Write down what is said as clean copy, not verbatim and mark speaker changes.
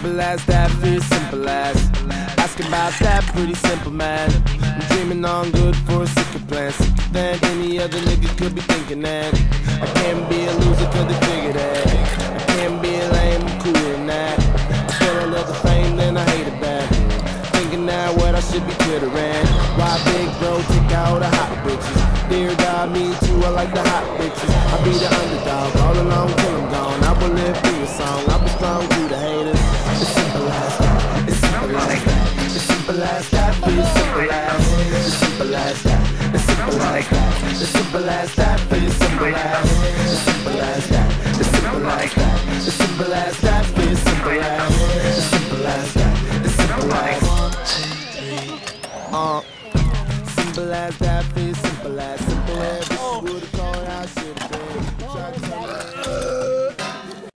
Speaker 1: simple as that, feel simple as ask about that, pretty simple man. I'm dreaming on good for a sicker plan, sicker than any other nigga could be thinking that. I can't be a loser cause they figure that. I can't be lame, I'm cooler than that. I feel a little fame, then I hate it bad. Thinking now what I should be twittering. Why big bro take out the hot bitches? Dear God, me too, I like the hot bitches. I be the underdog, all along till I'm gone. I will live through a song, I'll be strong through the haters. It's simple as that, it's simple as that. It's simple as that, feel simple as. It's simple as that, it's simple as that. It's simple as that, feel simple as. It's simple as that, it's simple as that. It's simple as that, feel simple as. It's simple as that, it's simple as. Simple as that, feel simple as. Simple as, this is what the call I should have been.